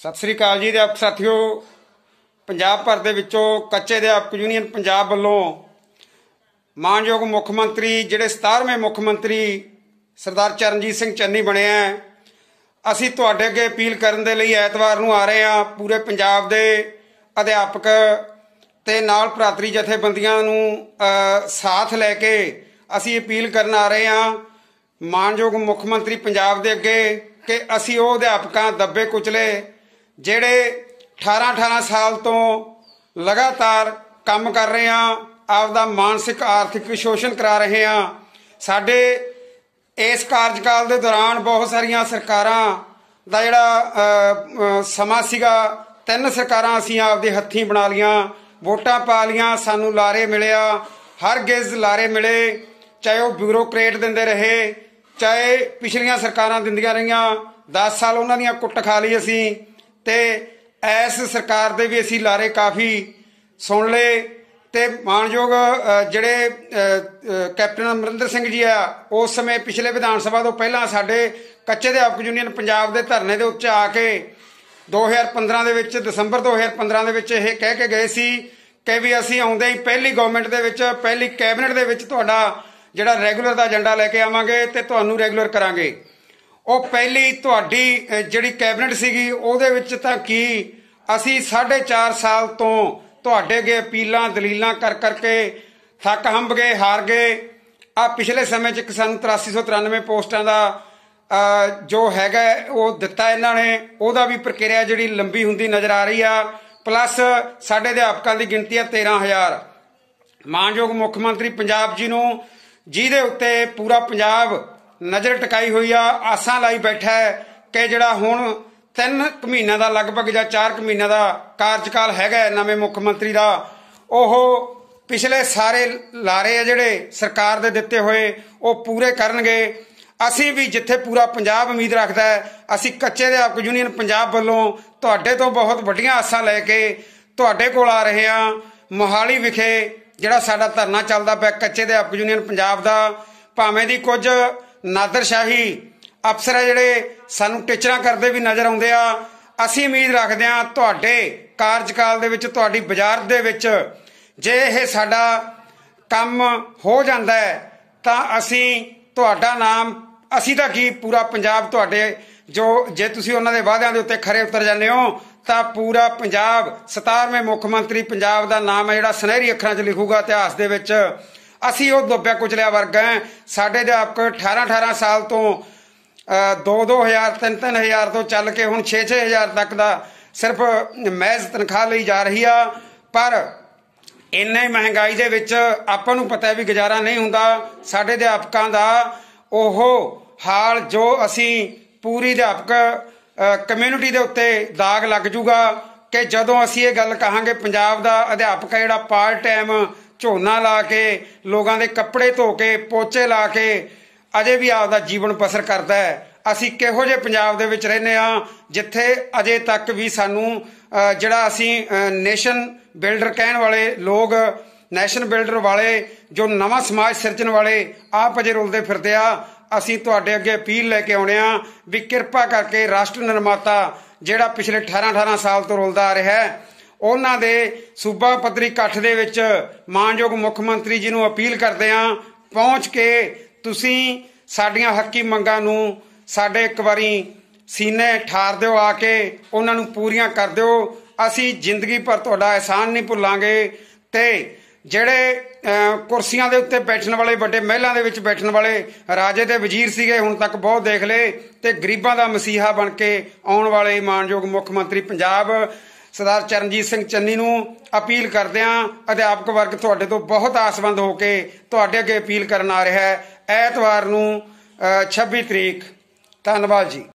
सत श्री अकाल जी अध्यापक साथियों। पंजाब भर दे विचों कच्चे अध्यापक यूनियन पंजाब वालों मानयोग मुख मंत्री जिहड़े 17वें मुख मंत्री सरदार चरणजीत सिंह चन्नी बने हैं, असीं तुहाडे अगे अपील करन दे लई ऐतवार नूं आ रहे हैं। पूरे पंजाब दे अध्यापक ते नाल भरातरी जथेबंदियां नूं साथ लैके असीं अपील करन आ रहे हैं मानयोग मुख मंत्री पंजाब दे अगे कि असीं वो अध्यापकां दब्बे कुचले ਜਿਹੜੇ 18 साल तो लगातार काम कर रहे हैं, आपदा मानसिक आर्थिक शोषण करा रहे हैं। साडे इस कार्यकाल के दौरान बहुत सारिया सरकारां दा जिहड़ा समा सीगा, 3 सरकारां असीं आपदे हत्थीं बना लियां, वोटां पा लियां, सानूं लारे मिलिया, हर गिज लारे मिले, चाहे वो ब्यूरोक्रेट दिंदे रहे, चाहे पिछलियां सरकारां दिंदियां रहियां। 10 साल उन्हां दियां कुੱਟ खा ਲਈ असीं ते इस सरकार दे भी असीं लारे काफ़ी सुन ले। ते मानयोग जिहड़े कैप्टन अमरिंदर सिंह जी आ, उस समय पिछले विधान सभा तो पहलां साडे कच्चे अध्यापक यूनियन पंजाब दे धरने दे उत्ते आके 2015 दे विच दसंबर 2015 दे विच इह कह के गए सी कि भी असीं आउंदे ही पहली गवर्नमेंट दे विच पहली कैबिनेट दे विच तुहाडा जिहड़ा रैगूलर दा एजेंडा लैके आवांगे ते तुहानूं रैगूलर करांगे। वो पहली तुहाडी जिहड़ी कैबिनेट सीगी उहदे विच तां की असीं 4.5 साल तो तुहाडे अगे अपीलां दलीलां कर करके थक हंब गए, हार गए। आ पिछले समय च सानूं 8393 पोस्टां दा जो हैगा वो दिता इन्हां ने, उहदा भी प्रक्रिया जिहड़ी लंबी हुंदी नज़र आ रही आ। प्लस साडे अध्यापकां दी गिणती है 13,000। मानयोग मुख मंत्री पंजाब जी नूं जिहदे उत्ते पूरा पंजाब नज़र टिकाई हुई आ, आसां लाई बैठा है कि जिहड़ा हुण 3 महीनों का लगभग या 4 महीनों का कार्यकाल हैगा नवे मुख मंत्री का, ओह पिछले सारे लारे आ जिहड़े सरकार दे दिते हुए वो पूरे करनगे। असीं भी जिथे पूरा पंजाब उम्मीद रखता है, असीं कच्चे अध्यापक यूनियन पंजाब वालों तुहाडे तो बहुत वड्डियां आसां लैके तुहाडे कोल आ रहे हैं। मोहाली विखे जिहड़ा साडा धरना चलदा पिया कच्चे अध्यापक यूनियन पंजाब दा, भावें दी कुछ नादरशाही अफसर है जिहड़े सानूं टिचरां करदे भी नज़र आउंदे आ। असीं उम्मीद रखदे हां तुहाडे कार्यकाल दे विच तुहाडी वजारत दे विच जे इह साडा काम हो जांदा है तां असीं तुहाडा नाम असीं तां की पूरा पंजाब तुहाडे जो जे तुसीं उन्हां दे वादिआं दे उत्ते खरे उतर जांदे हो तां पूरा पंजाब 17वें मुख मंत्री पंजाब दा नाम है जिहड़ा सुनहरी अखरां 'च लिखूगा इतिहास दे विच। असीं वो दब्बिआ कुचलिआ वर्ग हैं। साडे अध्यापक 18 साल तो 2-2 हज़ार 3-3 हज़ार तो चल के हुण 6-6 हज़ार तक दा सिर्फ महज तनख्वाह लई जा रही आ। पर इन्नी महंगाई दे विच आपां नूं पता है भी गुजारा नहीं हुंदा। साडे अध्यापकां दा ओह हाल जो असीं पूरी अध्यापक कम्यूनिटी दे उत्ते दाग लग जूगा कि जदों असीं ये गल कहांगे पंजाब दा अध्यापक जिहड़ा पार्ट टाइम झोना ला के लोगों के कपड़े धो के पोचे ला के अजे भी आपदा जीवन बसर करता है। असीं किहो जे पंजाब दे विच रहने आ जिथे अजे तक भी सानू जिहड़ा असीं नेशन बिल्डर कहण वाले लोग, नैशन बिल्डर वाले जो नवा समाज सिरजण वाले आप अजे रुलदे फिरदे आ। असीं तुहाडे अगे अपील लैके आउणे आ भी किरपा करके राष्ट्र निर्माता जिहड़ा पिछले 18 साल तो रुलदा आ रहा है उन्हां दे सूबा पद्धरी इकट्ठ दे विच मानयोग मुख मंत्री जी नूं अपील करदे आ पहुंच के तुसीं साडीआं हक्की मंगां नूं साडे एक वारी सीने ठार दिओ, आके उन्हां नूं पूरीआं कर दिओ। असीं जिंदगी भर तुहाडा एहसान नहीं भुल्लांगे। ते जिहड़े कुर्सियां दे उत्ते बैठण वाले वड्डे महलां दे विच बैठण वाले राजे ते वजीर सीगे हुण तक बहुत देख ले, ते गरीबां दा मसीहा बन के आउण वाले मानयोग मुख मंत्री पंजाब सरदार चरणजीत सिंह चन्नी नूं अपील करदे हां। अध्यापक वर्ग तुहाडे तो बहुत आसबंद होके तुहाडे अगे अपील करन आ रहा है ऐतवार नूं 26 तरीक। धन्नवाद जी।